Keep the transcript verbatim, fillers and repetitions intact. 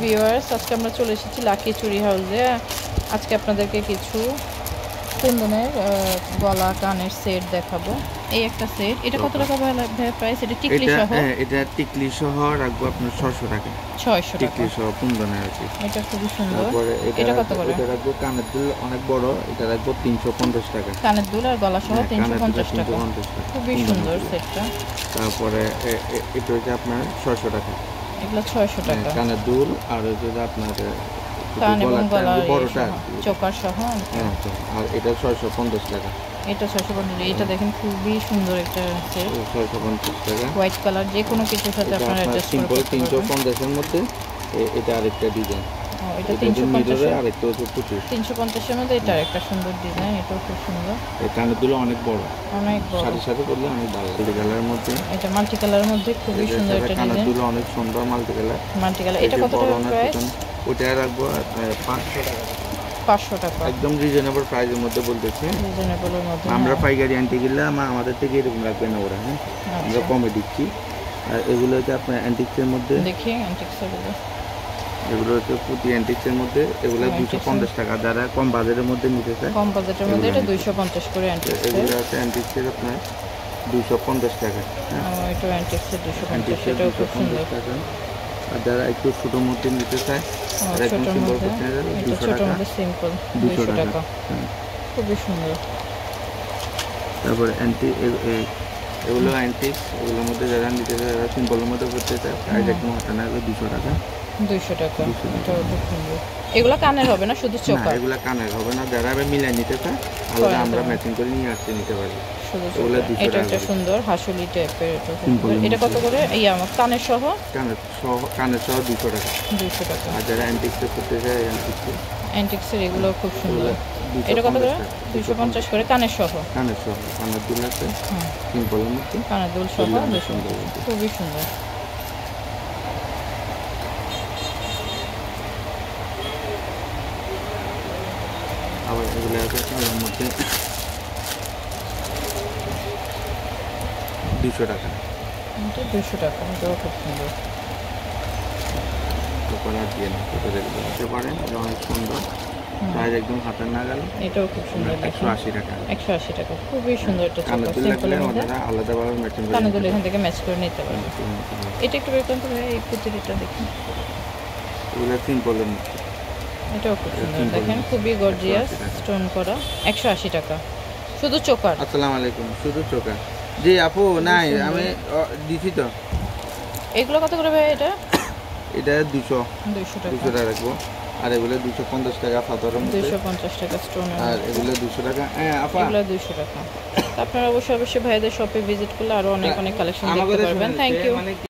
Viewers, আজকে আমরা চলে এসেছি লাকি চুরি হাউসে। আজকে আপনাদেরকে কিছু কুন্দনের গলা কানের সেট দেখাবো। এই একটা সেট, এটা কত টাকা ভাই প্রাইস? এটা টিকলি সহ? হ্যাঁ, এটা টিকলি সহ রাখবো আপনার ছয়শো টাকা। ছয়শো টাকা টিকলি সহ কুন্দনের আছে। এটা খুবই সুন্দর। তারপরে এটা কত করে? এটা রাখবো কানের দুল অনেক বড়, এটা রাখবো তিনশো পঞ্চাশ টাকা। কানের দুল আর গলা সহ তিনশো পঞ্চাশ টাকা। খুবই সুন্দর সেটটা। তারপরে এটা হচ্ছে আপনার ছয়শো টাকা। এগুলো ছয়শো টাকা কানের দুল আর হচ্ছে আপনার কান এবং গলা বড়টা চোকার সহ। হ্যাঁ, আর এটা ছয়শো পঞ্চাশ টাকা। এটা ছয়শো পঞ্চাশ। এটা দেখেন খুবই সুন্দর একটা সেট, ছয়শো পঞ্চাশ টাকা। হোয়াইট কালার, যে কোনো কিছুর সাথে আপনারা অ্যাডজাস্ট করতে পারবেন। তিনশো পঞ্চাশ এর মধ্যে এটা আরেকটা ডিজাইন। এটা তিনশো পঞ্চাশ, আরেকটা হচ্ছে পঁচিশ। তিনশো পঞ্চাশ এর মধ্যে এটা আরেকটা সুন্দর ডিজাইন, এটাও খুব সুন্দর। এই কানেরগুলো অনেক বড়, অনেক বড়, সাথে সাথে করলে অনেক ভালো। মাল্টি কালারের মধ্যে, এটা মাল্টি কালারের মধ্যে খুবই সুন্দর একটা ডিজাইন। কানেরগুলো অনেক সুন্দর মাল্টি কালার। Multi colour. এটা কত টাকা প্রাইস? ওটা রাখবো পাঁচশো টাকা। পাঁচশো টাকা, একদম রিজনেবল প্রাইসের মধ্যে বলতেছি। রিজনেবলের মধ্যে। আমরা পাইকারি আনতে গেলে আমাদের থেকে এরকম রাখবে না ওরা। হ্যাঁ, আমরা কমে দিচ্ছি। আর এগুলো হচ্ছে আপনার অ্যান্টিক্সের মধ্যে। দেখি অ্যান্টিক্সের গুলো, এগুলো হচ্ছে পুঁতি অ্যান্টিক্সের মধ্যে। এগুলো দুশো পঞ্চাশ টাকা। যারা কম বাজেটের মধ্যে নিতে চায়, কম বাজেটের মধ্যে এটা দুইশো পঞ্চাশ করে অ্যান্টিক্স। এগুলো হচ্ছে অ্যান্টিক্সের আপনার দুশো পঞ্চাশ টাকা। হ্যাঁ, এটা অ্যান্টিক্সের দুশো পঞ্চাশ, এটাও খুব সুন্দর টাকা। আর যারা একটু ছোটো মধ্যে নিতে চায়, ছোটোর মধ্যে, এটা ছোটোর মধ্যে সিম্পল দুইশো টাকা। খুবই সুন্দর। তারপর অ্যান্টি এগুলো অ্যান্টিক্স, এগুলোর মধ্যে যারা নিতে চায়, যারা সিম্পলের মধ্যে করতে চায়, প্রাইস একদম হাতে না দুশো টাকা। দুইশো টাকা, এটাও খুব সুন্দর। এগুলো কানের হবে না, শুধু চোখ? এগুলো কানের হবে না, যারা মিলাই নিতে চায় আলাদা আমরা ম্যাচিং করে নিয়ে আসতে নিতে পারি। এটা একটা সুন্দর হাসুলি টাইপের। এটা কত করে? এই আমার কানের সহ? কানের সহ, কানের সহ দুশো টাকা। দুশো টাকা। আর যারা অ্যান্টিক্সে করতে চায়, অ্যান্টিক্সে অ্যান্টিক্সের এগুলো খুব সুন্দর। এটা কত করে? দুশো পঞ্চাশ করে কানের সহ। কানের সহ, কানের দুল আছে সিম্পলের মধ্যে, কানের দুল সহ দুশো। খুবই সুন্দর। আবার এগুলো আছে কানের মধ্যে দুশো টাকা। এটা দুশো টাকা, এটাও খুব সুন্দর। কালার দিয়ে না ফটো দেখতে দিতে পারেন, এটা অনেক সুন্দর। প্রাইস একদম হাতের নাগাল। এটাও খুব সুন্দর, একশো আশি টাকা। একশো আশি টাকা, খুবই সুন্দর একটা চোখ। সিম্পলের মধ্যে আলাদাভাবে ম্যাচিং করে কানের দুল এখান থেকে ম্যাচ করে নিতে পারবেন। এটা একটু বের করতে হবে, এই পুঁতিটা দেখুন। এগুলো সিম্পলের মধ্যে, এটাও খুব সুন্দর। দেখেন খুবই গর্জিয়াস স্টোন করা। একশো আশি টাকা শুধু চোকার। আসসালামু আলাইকুম। শুধু চোকার? জি আপু, নাই আমি দিছি তো। এগুলো কত করে ভাই? এটা এটা দুশো। দুশো টাকা। দুশো টাকা রাখবো। আর এগুলো দুশো পঞ্চাশ টাকা পাথরের মধ্যে। দুশো পঞ্চাশ টাকা স্টোনের। আর এগুলো দুশো টাকা। হ্যাঁ আপা, এগুলো দুশো টাকা। আপনারা অবশ্যই অবশ্যই ভাইদের শপে ভিজিট করলে আরো অনেক অনেক কালেকশন দেখতে পারবেন। Thank you.